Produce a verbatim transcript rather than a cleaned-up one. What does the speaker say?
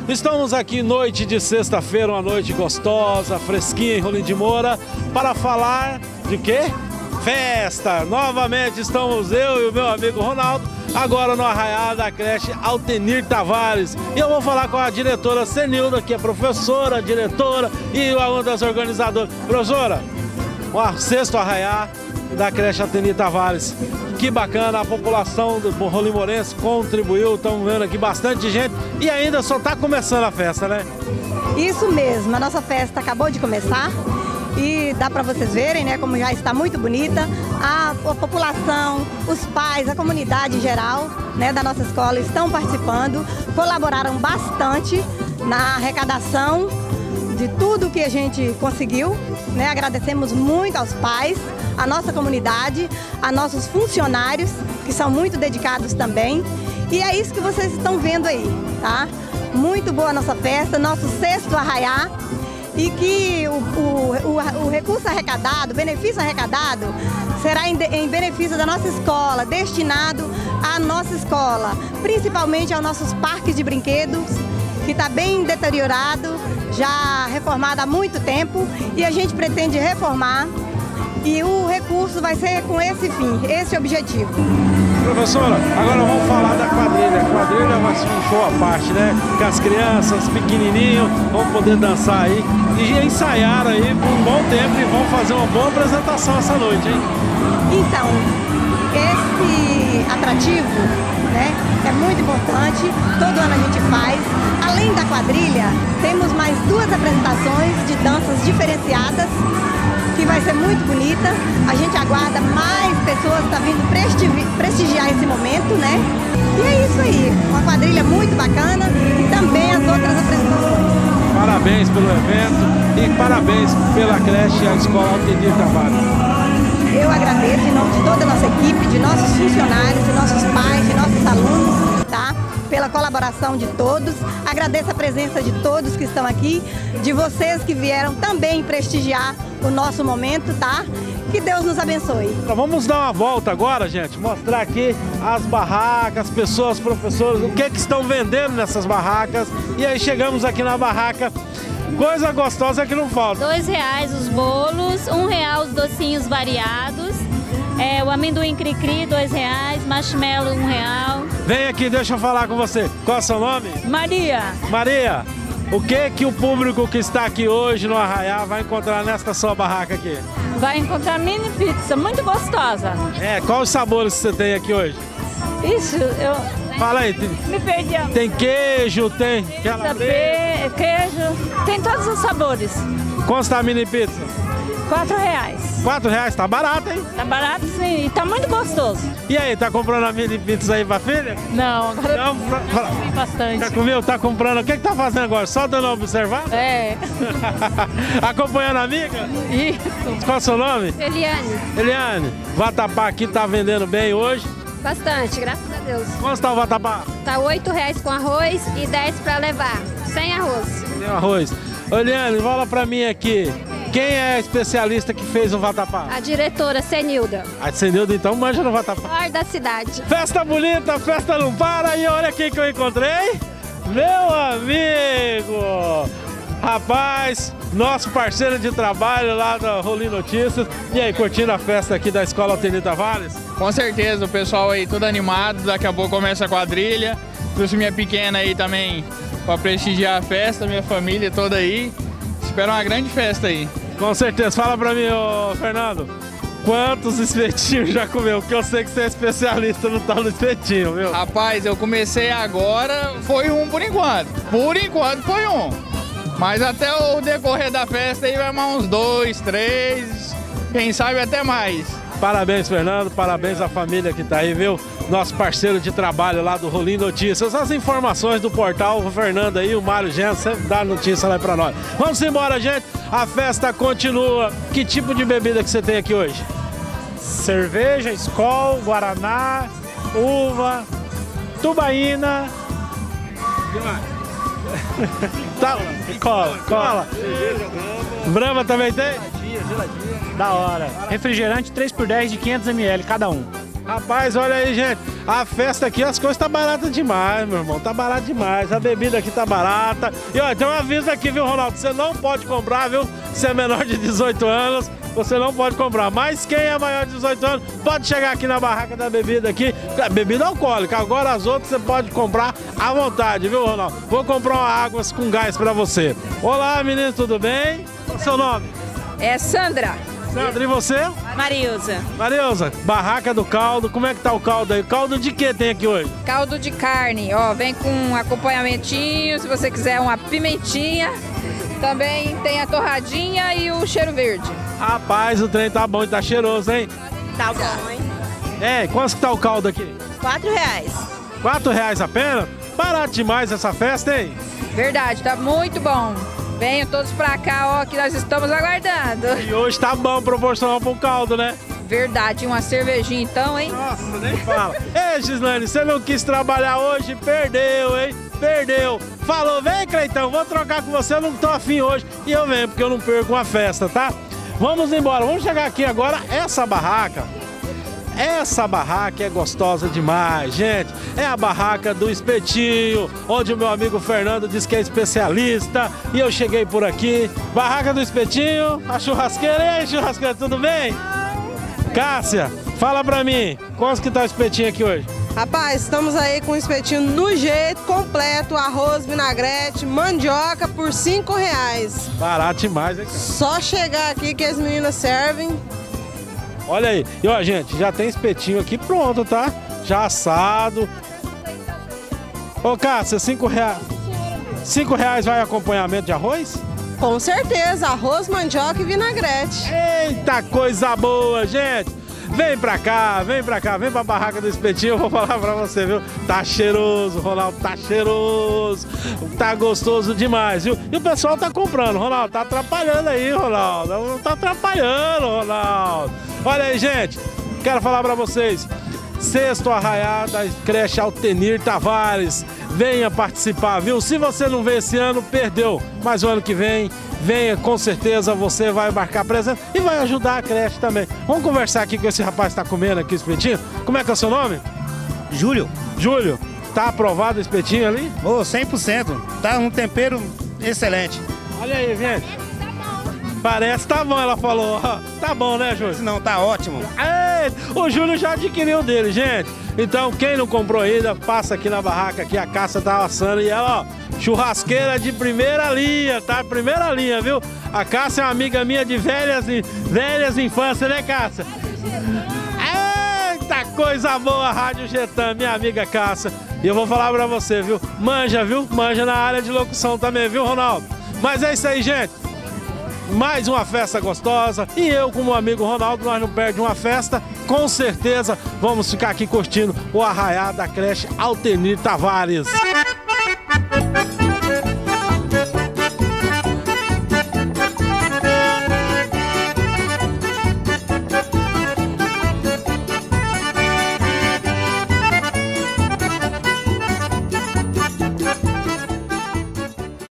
Estamos aqui noite de sexta-feira, uma noite gostosa, fresquinha em Rolim de Moura, para falar de quê? Festa! Novamente estamos eu e o meu amigo Ronaldo, agora no arraial da creche Altenir Tavares. E eu vou falar com a diretora Zenilda, que é professora, diretora e uma das organizadoras. Professora, o sexto arraial da creche Altenir Tavares. Que bacana, a população do Rolim Morense contribuiu, estamos vendo aqui bastante gente e ainda só está começando a festa, né? Isso mesmo, a nossa festa acabou de começar e dá para vocês verem, né, como já está muito bonita. A, a população, os pais, a comunidade em geral, né, da nossa escola estão participando, colaboraram bastante na arrecadação de tudo que a gente conseguiu, né? Agradecemos muito aos pais, à nossa comunidade, a nossos funcionários, que são muito dedicados também. E é isso que vocês estão vendo aí, tá? Muito boa a nossa festa, nosso sexto arraiá, e que o, o, o, o recurso arrecadado, o benefício arrecadado, será em, em benefício da nossa escola, destinado à nossa escola, principalmente aos nossos parques de brinquedos, que está bem deteriorado, já reformado há muito tempo, e a gente pretende reformar, e o recurso vai ser com esse fim, esse objetivo. Professora, agora vamos falar da quadrilha. A quadrilha vai ser um show à parte, né? Que as crianças pequenininhos vão poder dançar aí e ensaiar aí por um bom tempo e vão fazer uma boa apresentação essa noite, hein? Então, esse atrativo, né, é muito importante, todo ano a gente faz. Além da quadrilha, temos mais duas apresentações de danças diferenciadas, que vai ser muito bonita. A gente aguarda mais pessoas que estão vindo prestigi prestigiar esse momento, né? E é isso aí, uma quadrilha muito bacana e também as outras apresentações. Parabéns pelo evento e parabéns pela creche e a escola Altenir Tavares. Eu agradeço em nome de toda a nossa equipe, de nossos funcionários, de nossos pais, de nossos alunos, tá? Pela colaboração de todos. Agradeço a presença de todos que estão aqui, de vocês que vieram também prestigiar o nosso momento, tá? Que Deus nos abençoe. Então, vamos dar uma volta agora, gente, mostrar aqui as barracas, as pessoas, professores, o que é que estão vendendo nessas barracas. E aí chegamos aqui na barraca, coisa gostosa que não falta. Dois reais os bolos, um real os docinhos variados, é, o amendoim cri-cri, dois reais, marshmallow, um real. Vem aqui, deixa eu falar com você. Qual é o seu nome? Maria. Maria, o que que o público que está aqui hoje no arraial vai encontrar nesta sua barraca aqui? Vai encontrar mini pizza, muito gostosa. É, quais os sabores que você tem aqui hoje? Isso, eu... Fala aí. Tem, me perdi. Tem queijo, tem... Pizza, pe... queijo, tem todos os sabores. Quanto está a mini pizza? Quatro reais. Quatro reais, tá barato, hein? Tá barato sim, e tá muito gostoso. E aí, tá comprando a mini pizza aí pra filha? Não, agora Não, pra, pra... eu comi bastante. Já comeu? Tá comprando? O que que tá fazendo agora? Só dando uma observada? É. Acompanhando a amiga? Isso. Qual é o seu nome? Eliane. Eliane, vatapá aqui tá vendendo bem hoje? Bastante, graças a Deus. Quanto tá o vatapá? Tá oito reais com arroz e dez para levar, sem arroz. Tem arroz. Ô, Eliane, fala pra mim aqui. Quem é a especialista que fez o vatapá? A diretora Zenilda. A Zenilda, então, manja no vatapá. Maior da cidade. Festa bonita, festa não para. E olha quem que eu encontrei. Meu amigo. Rapaz, nosso parceiro de trabalho lá da Rolim Notícias. E aí, curtindo a festa aqui da Escola Altenir Tavares? Com certeza, o pessoal aí tudo animado. Daqui a pouco começa a quadrilha. Trouxe minha pequena aí também para prestigiar a festa, minha família toda aí. Espero uma grande festa aí. Com certeza. Fala pra mim, ô Fernando, quantos espetinhos já comeu? Porque eu sei que você é especialista no tal do espetinho, viu? Rapaz, eu comecei agora, foi um por enquanto. Por enquanto foi um. Mas até o decorrer da festa aí vai mais uns dois, três, quem sabe até mais. Parabéns, Fernando, parabéns à família que tá aí, viu? Nosso parceiro de trabalho lá do Rolim Notícias. As informações do portal, o Fernando aí, o Mário Gento, sempre dá notícia lá pra nós. Vamos embora, gente. A festa continua. Que tipo de bebida que você tem aqui hoje? Cerveja, Skol, Guaraná, uva, tubaína. Tá, cola, cola. Brahma também tem? Da hora. Refrigerante três por dez de quinhentos mililitros cada um. Rapaz, olha aí, gente. A festa aqui, as coisas tá baratas demais, meu irmão. Tá barato demais. A bebida aqui tá barata. E olha, tem um aviso aqui, viu, Ronaldo? Você não pode comprar, viu? Se é menor de dezoito anos, você não pode comprar. Mas quem é maior de dezoito anos, pode chegar aqui na barraca da bebida aqui. Bebida alcoólica. Agora as outras você pode comprar à vontade, viu, Ronaldo? Vou comprar uma água com gás pra você. Olá, menino, tudo bem? Qual é o seu nome? É Sandra. Sandra, e você? Marilza. Marilza, barraca do caldo, como é que tá o caldo aí? Caldo de que tem aqui hoje? Caldo de carne, ó, vem com um acompanhamentinho, se você quiser uma pimentinha. Também tem a torradinha e o cheiro verde. Rapaz, o trem tá bom e tá cheiroso, hein? Tá bom, hein? É, quanto que tá o caldo aqui? Quatro reais. Quatro reais apenas? Barato demais essa festa, hein? Verdade, tá muito bom. Venham todos pra cá, ó, que nós estamos aguardando. E hoje tá bom proporcional pro caldo, né? Verdade, uma cervejinha então, hein? Nossa, nem fala. Ei, Gislane, você não quis trabalhar hoje, perdeu, hein? Perdeu. Falou, vem, Cleitão, vou trocar com você, eu não tô afim hoje. E eu venho, porque eu não perco uma festa, tá? Vamos embora, vamos chegar aqui agora, essa barraca. Essa barraca é gostosa demais, gente. É a barraca do Espetinho, onde o meu amigo Fernando diz que é especialista. E eu cheguei por aqui. Barraca do Espetinho, a churrasqueira. E aí, churrasqueira, tudo bem? Cássia, fala pra mim, quanto que tá o espetinho aqui hoje? Rapaz, estamos aí com o espetinho no jeito, completo, arroz, vinagrete, mandioca por cinco reais. Barato demais, hein? Só chegar aqui que as meninas servem. Olha aí. E ó, gente, já tem espetinho aqui pronto, tá? Já assado. Ô, Cássia, cinco reais. Cinco reais vai acompanhamento de arroz? Com certeza, arroz, mandioca e vinagrete. Eita, coisa boa, gente. Vem pra cá, vem pra cá, vem pra barraca do espetinho, eu vou falar pra você, viu? Tá cheiroso, Ronaldo, tá cheiroso, tá gostoso demais, viu? E o pessoal tá comprando, Ronaldo, tá atrapalhando aí, Ronaldo, não tá atrapalhando, Ronaldo. Olha aí, gente, quero falar pra vocês, sexto arraiado da creche Altenir Tavares, venha participar, viu? Se você não veio esse ano, perdeu, mas o ano que vem, venha, com certeza você vai marcar presença e vai ajudar a creche também. Vamos conversar aqui com esse rapaz que tá comendo aqui o espetinho. Como é que é o seu nome? Júlio. Júlio, tá aprovado o espetinho ali? Ô, oh, cem por cento. Tá um tempero excelente. Olha aí, gente. Parece tá bom, ela falou. Tá bom, né, Júlio? Não, tá ótimo. Ei, o Júlio já adquiriu dele, gente. Então, quem não comprou ainda, passa aqui na barraca, aqui a Cássia tá assando. E ela, ó, churrasqueira de primeira linha, tá? Primeira linha, viu? A Cássia é uma amiga minha de velhas, velhas infâncias, né, Cássia? Eita, coisa boa, Rádio Getan, minha amiga Cássia. E eu vou falar pra você, viu? Manja, viu? Manja na área de locução também, viu, Ronaldo? Mas é isso aí, gente. Mais uma festa gostosa e eu com o meu amigo Ronaldo, nós não perdemos uma festa, com certeza vamos ficar aqui curtindo o arraiado da creche Altenir Tavares.